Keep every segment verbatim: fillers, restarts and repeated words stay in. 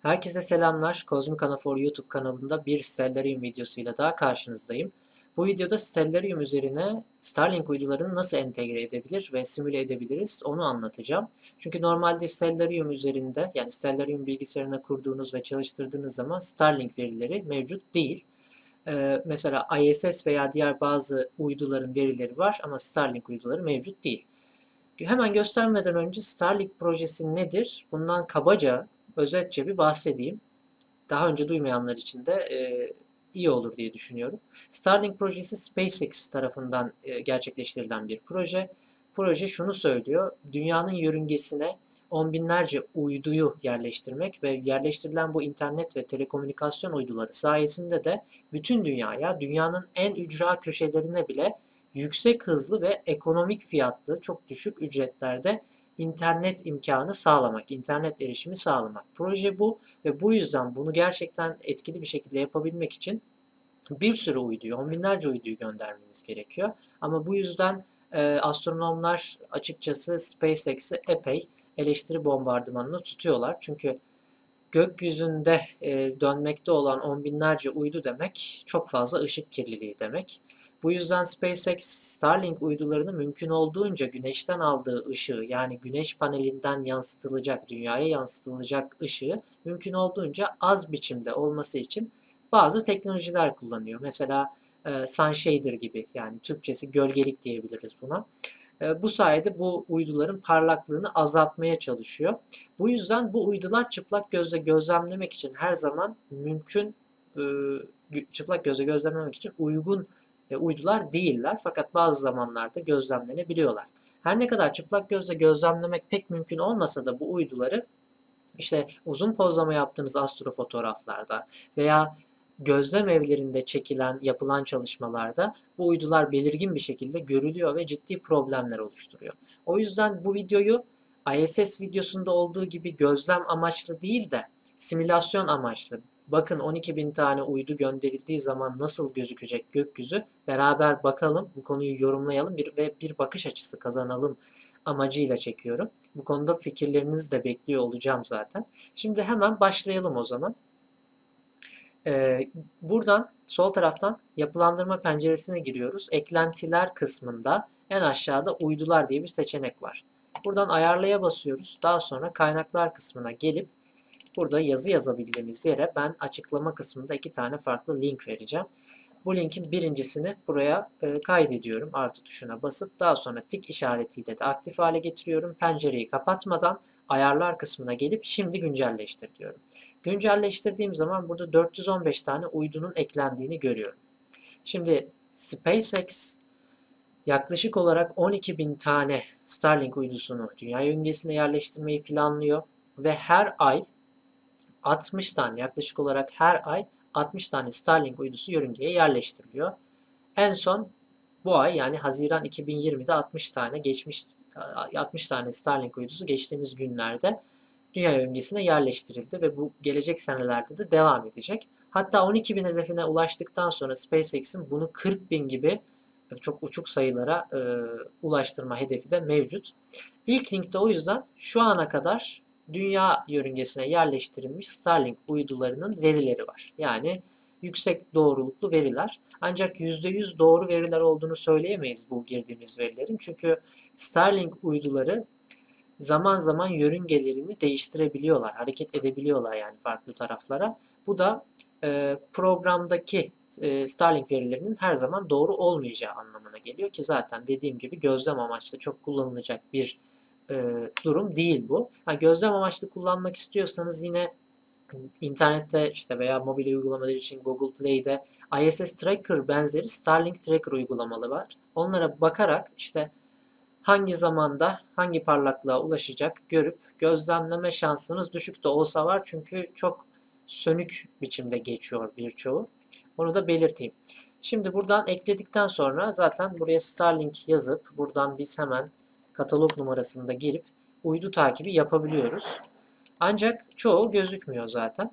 Herkese selamlar. Kozmik Anafor YouTube kanalında bir Stellarium videosuyla daha karşınızdayım. Bu videoda Stellarium üzerine Starlink uydularını nasıl entegre edebilir ve simüle edebiliriz onu anlatacağım. Çünkü normalde Stellarium üzerinde yani Stellarium bilgisayarına kurduğunuz ve çalıştırdığınız zaman Starlink verileri mevcut değil. Ee, mesela I S S veya diğer bazı uyduların verileri var ama Starlink uyduları mevcut değil. Hemen göstermeden önce Starlink projesi nedir? Bundan kabaca, özetçe bir bahsedeyim. Daha önce duymayanlar için de e, iyi olur diye düşünüyorum. Starlink projesi SpaceX tarafından e, gerçekleştirilen bir proje. Proje şunu söylüyor: dünyanın yörüngesine on binlerce uyduyu yerleştirmek ve yerleştirilen bu internet ve telekomünikasyon uyduları sayesinde de bütün dünyaya, dünyanın en ücra köşelerine bile yüksek hızlı ve ekonomik fiyatlı, çok düşük ücretlerde internet imkanı sağlamak, internet erişimi sağlamak. Proje bu ve bu yüzden bunu gerçekten etkili bir şekilde yapabilmek için bir sürü uyduyu, on binlerce uyduyu göndermeniz gerekiyor. Ama bu yüzden e, astronomlar açıkçası SpaceX'i epey eleştiri bombardımanını tutuyorlar. Çünkü gökyüzünde e, dönmekte olan on binlerce uydu demek çok fazla ışık kirliliği demek. Bu yüzden SpaceX Starlink uydularını mümkün olduğunca güneşten aldığı ışığı, yani güneş panelinden yansıtılacak, dünyaya yansıtılacak ışığı mümkün olduğunca az biçimde olması için bazı teknolojiler kullanıyor. Mesela e, sun shader gibi, yani Türkçesi gölgelik diyebiliriz buna. E, bu sayede bu uyduların parlaklığını azaltmaya çalışıyor. Bu yüzden bu uydular çıplak gözle gözlemlemek için her zaman mümkün, e, çıplak gözle gözlemlemek için uygun e, uydular değiller. Fakat bazı zamanlarda gözlemlenebiliyorlar. Her ne kadar çıplak gözle gözlemlemek pek mümkün olmasa da bu uyduları işte uzun pozlama yaptığınız astrofotoğraflarda veya gözlem evlerinde çekilen, yapılan çalışmalarda bu uydular belirgin bir şekilde görülüyor ve ciddi problemler oluşturuyor. O yüzden bu videoyu I S S videosunda olduğu gibi gözlem amaçlı değil de simülasyon amaçlı. Bakın on iki bin tane uydu gönderildiği zaman nasıl gözükecek gökyüzü, beraber bakalım, bu konuyu yorumlayalım bir, ve bir bakış açısı kazanalım amacıyla çekiyorum. Bu konuda fikirlerinizi de bekliyor olacağım zaten. Şimdi hemen başlayalım o zaman. Ee, buradan sol taraftan yapılandırma penceresine giriyoruz. Eklentiler kısmında en aşağıda uydular diye bir seçenek var. Buradan ayarlaya basıyoruz. Daha sonra kaynaklar kısmına gelip burada yazı yazabildiğimiz yere ben açıklama kısmında iki tane farklı link vereceğim. Bu linkin birincisini buraya e, kaydediyorum. Artı tuşuna basıp daha sonra tik işaretiyle de aktif hale getiriyorum. Pencereyi kapatmadan ayarlar kısmına gelip şimdi güncelleştir diyorum. Güncelleştirdiğim zaman burada dört yüz on beş tane uydunun eklendiğini görüyorum. Şimdi SpaceX yaklaşık olarak on iki bin tane Starlink uydusunu dünya yörüngesine yerleştirmeyi planlıyor ve her ay altmış tane, yaklaşık olarak her ay altmış tane Starlink uydusu yörüngeye yerleştiriliyor. En son bu ay, yani Haziran iki bin yirmide altmış tane geçmiş altmış tane Starlink uydusu geçtiğimiz günlerde dünya yörüngesine yerleştirildi ve bu gelecek senelerde de devam edecek. Hatta on iki bin hedefine ulaştıktan sonra SpaceX'in bunu kırk bin gibi çok uçuk sayılara e, ulaştırma hedefi de mevcut. İlk linkte o yüzden şu ana kadar dünya yörüngesine yerleştirilmiş Starlink uydularının verileri var. Yani yüksek doğruluklu veriler. Ancak yüzde yüz doğru veriler olduğunu söyleyemeyiz bu girdiğimiz verilerin. Çünkü Starlink uyduları zaman zaman yörüngelerini değiştirebiliyorlar, hareket edebiliyorlar yani farklı taraflara. Bu da e, programdaki e, Starlink verilerinin her zaman doğru olmayacağı anlamına geliyor ki zaten dediğim gibi gözlem amaçlı çok kullanılacak bir e, durum değil bu. Ha, gözlem amaçlı kullanmak istiyorsanız yine internette işte veya mobil uygulamalar için Google Play'de I S S Tracker benzeri Starlink Tracker uygulamaları var. Onlara bakarak işte hangi zamanda hangi parlaklığa ulaşacak görüp gözlemleme şansınız düşük de olsa var. Çünkü çok sönük biçimde geçiyor birçoğu. Onu da belirteyim. Şimdi buradan ekledikten sonra zaten buraya Starlink yazıp buradan biz hemen katalog numarasını da girip uydu takibi yapabiliyoruz. Ancak çoğu gözükmüyor zaten.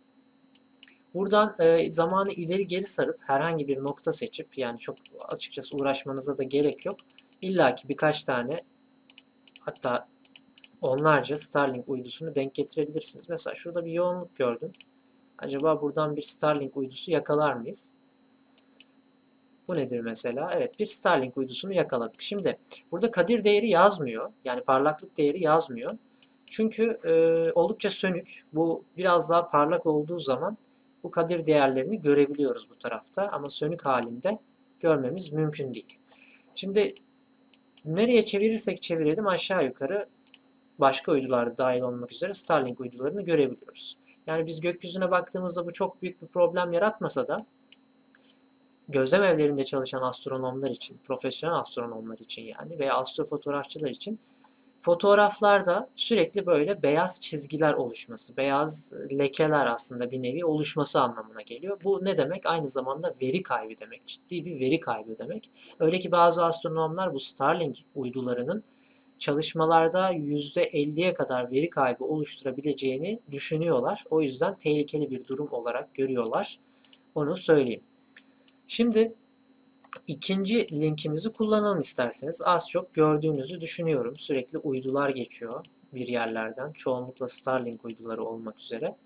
Buradan e, zamanı ileri geri sarıp herhangi bir nokta seçip, yani çok açıkçası uğraşmanıza da gerek yok. İlla ki birkaç tane, hatta onlarca Starlink uydusunu denk getirebilirsiniz. Mesela şurada bir yoğunluk gördüm. Acaba buradan bir Starlink uydusu yakalar mıyız? Bu nedir mesela? Evet, bir Starlink uydusunu yakaladık. Şimdi burada kadir değeri yazmıyor. Yani parlaklık değeri yazmıyor. Çünkü e, oldukça sönük. Bu biraz daha parlak olduğu zaman bu kadir değerlerini görebiliyoruz bu tarafta. Ama sönük halinde görmemiz mümkün değil. Şimdi nereye çevirirsek çevirelim aşağı yukarı başka uydularda dahil olmak üzere Starlink uydularını görebiliyoruz. Yani biz gökyüzüne baktığımızda bu çok büyük bir problem yaratmasa da gözlem evlerinde çalışan astronomlar için, profesyonel astronomlar için yani veya astrofotoğrafçılar için fotoğraflarda sürekli böyle beyaz çizgiler oluşması, beyaz lekeler aslında bir nevi oluşması anlamına geliyor. Bu ne demek? Aynı zamanda veri kaybı demek. Ciddi bir veri kaybı demek. Öyle ki bazı astronomlar bu Starlink uydularının çalışmalarda yüzde elliye kadar veri kaybı oluşturabileceğini düşünüyorlar. O yüzden tehlikeli bir durum olarak görüyorlar. Onu söyleyeyim. Şimdi ikinci linkimizi kullanalım isterseniz. Az çok gördüğünüzü düşünüyorum. Sürekli uydular geçiyor bir yerlerden. Çoğunlukla Starlink uyduları olmak üzere.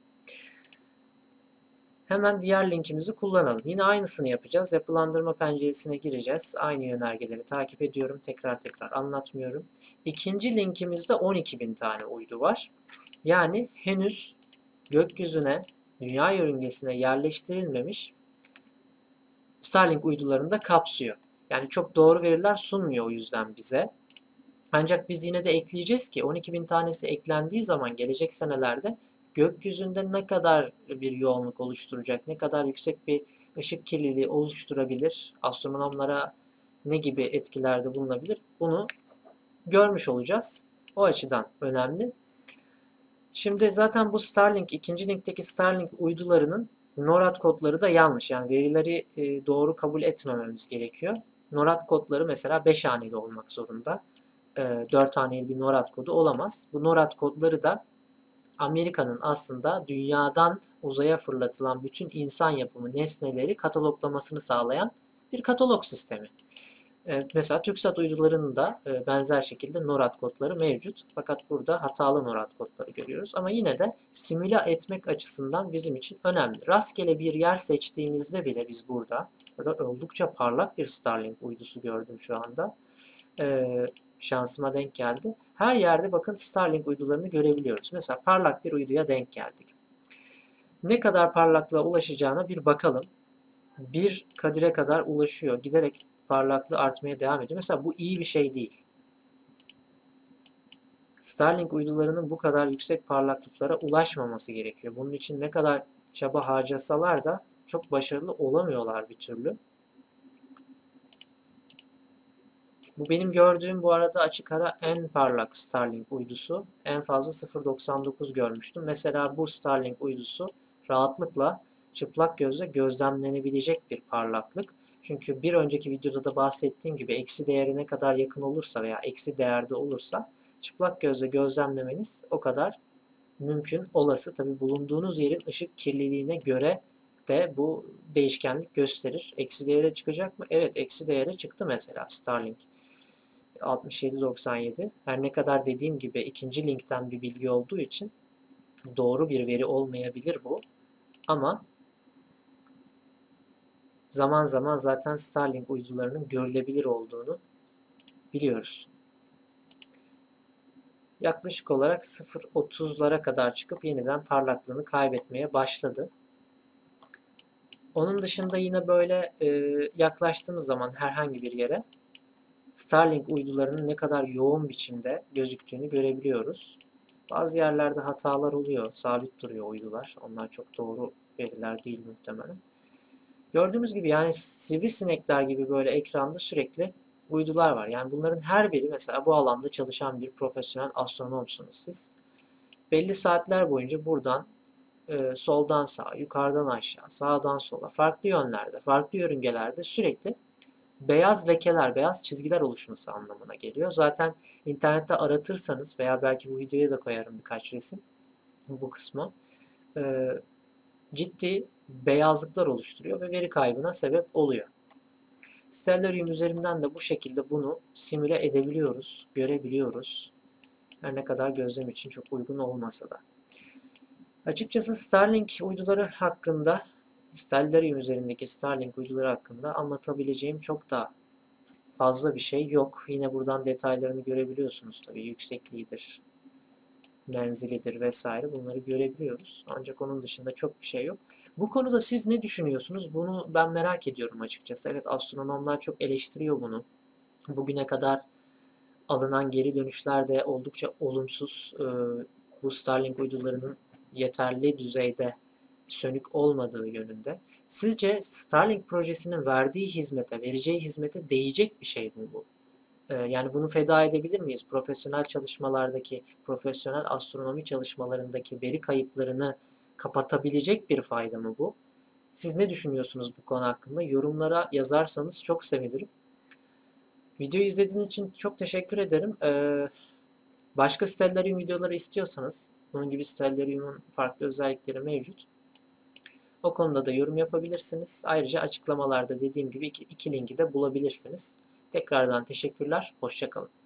Hemen diğer linkimizi kullanalım. Yine aynısını yapacağız. Yapılandırma penceresine gireceğiz. Aynı yönergeleri takip ediyorum. Tekrar tekrar anlatmıyorum. İkinci linkimizde on iki bin tane uydu var. Yani henüz gökyüzüne, dünya yörüngesine yerleştirilmemiş Starlink uydularını da kapsıyor. Yani çok doğru veriler sunmuyor o yüzden bize. Ancak biz yine de ekleyeceğiz ki on iki bin tanesi eklendiği zaman gelecek senelerde gökyüzünde ne kadar bir yoğunluk oluşturacak, ne kadar yüksek bir ışık kirliliği oluşturabilir, astronomlara ne gibi etkilerde bulunabilir, bunu görmüş olacağız. O açıdan önemli. Şimdi zaten bu Starlink, ikinci linkteki Starlink uydularının NORAD kodları da yanlış. Yani verileri e, doğru kabul etmememiz gerekiyor. NORAD kodları mesela beş haneli olmak zorunda. E, dört haneli bir NORAD kodu olamaz. Bu NORAD kodları da Amerika'nın aslında dünyadan uzaya fırlatılan bütün insan yapımı nesneleri kataloglamasını sağlayan bir katalog sistemi. E, mesela TürkSat uydularının da e, benzer şekilde NORAD kodları mevcut. Fakat burada hatalı NORAD kodları görüyoruz. Ama yine de simüle etmek açısından bizim için önemli. Rastgele bir yer seçtiğimizde bile biz burada, burada oldukça parlak bir Starlink uydusu gördüm şu anda. E, şansıma denk geldi. Her yerde bakın Starlink uydularını görebiliyoruz. Mesela parlak bir uyduya denk geldik. Ne kadar parlaklığa ulaşacağına bir bakalım. Bir kadire kadar ulaşıyor. Giderek parlaklığı artmaya devam ediyor. Mesela bu iyi bir şey değil. Starlink uydularının bu kadar yüksek parlaklıklara ulaşmaması gerekiyor. Bunun için ne kadar çaba harcasalar da çok başarılı olamıyorlar bir türlü. Bu benim gördüğüm bu arada açık ara en parlak Starlink uydusu. En fazla sıfır virgül doksan dokuz görmüştüm. Mesela bu Starlink uydusu rahatlıkla çıplak gözle gözlemlenebilecek bir parlaklık. Çünkü bir önceki videoda da bahsettiğim gibi eksi değeri ne kadar yakın olursa veya eksi değerde olursa çıplak gözle gözlemlemeniz o kadar mümkün, olası. Tabi bulunduğunuz yerin ışık kirliliğine göre de bu değişkenlik gösterir. Eksi değere çıkacak mı? Evet, eksi değere çıktı mesela Starlink altmış yedi doksan yedi. Her ne kadar dediğim gibi ikinci linkten bir bilgi olduğu için doğru bir veri olmayabilir bu. Ama zaman zaman zaten Starlink uydularının görülebilir olduğunu biliyoruz. Yaklaşık olarak sıfır virgül otuzlara kadar çıkıp yeniden parlaklığını kaybetmeye başladı. Onun dışında yine böyle e, yaklaştığımız zaman herhangi bir yere Starlink uydularının ne kadar yoğun biçimde gözüktüğünü görebiliyoruz. Bazı yerlerde hatalar oluyor, sabit duruyor uydular. Onlar çok doğru veriler değil muhtemelen. Gördüğümüz gibi yani sivrisinekler gibi böyle ekranda sürekli uydular var. Yani bunların her biri mesela bu alanda çalışan bir profesyonel astronomsunuz siz. Belli saatler boyunca buradan e, soldan sağa, yukarıdan aşağı, sağdan sola, farklı yönlerde, farklı yörüngelerde sürekli beyaz lekeler, beyaz çizgiler oluşması anlamına geliyor. Zaten internette aratırsanız veya belki bu videoya da koyarım birkaç resim bu kısmı. E, ciddi beyazlıklar oluşturuyor ve veri kaybına sebep oluyor. Stellarium üzerinden de bu şekilde bunu simüle edebiliyoruz, görebiliyoruz. Her ne kadar gözlem için çok uygun olmasa da. Açıkçası Starlink uyduları hakkında, Stellarium üzerindeki Starlink uyduları hakkında anlatabileceğim çok da fazla bir şey yok. Yine buradan detaylarını görebiliyorsunuz tabii. Yüksekliğidir, menzilidir vesaire, bunları görebiliyoruz. Ancak onun dışında çok bir şey yok. Bu konuda siz ne düşünüyorsunuz? Bunu ben merak ediyorum açıkçası. Evet, astronomlar çok eleştiriyor bunu. Bugüne kadar alınan geri dönüşler de oldukça olumsuz. Ee, bu Starlink uydularının yeterli düzeyde sönük olmadığı yönünde. Sizce Starlink projesinin verdiği hizmete, vereceği hizmete değecek bir şey mi bu? Ee, yani bunu feda edebilir miyiz? Profesyonel çalışmalardaki, profesyonel astronomi çalışmalarındaki veri kayıplarını kapatabilecek bir fayda mı bu? Siz ne düşünüyorsunuz bu konu hakkında? Yorumlara yazarsanız çok sevinirim. Videoyu izlediğiniz için çok teşekkür ederim. Ee, başka Stellarium videoları istiyorsanız, bunun gibi Stellarium'un farklı özellikleri mevcut. O konuda da yorum yapabilirsiniz. Ayrıca açıklamalarda dediğim gibi iki, iki linki de bulabilirsiniz. Tekrardan teşekkürler. Hoşça kalın.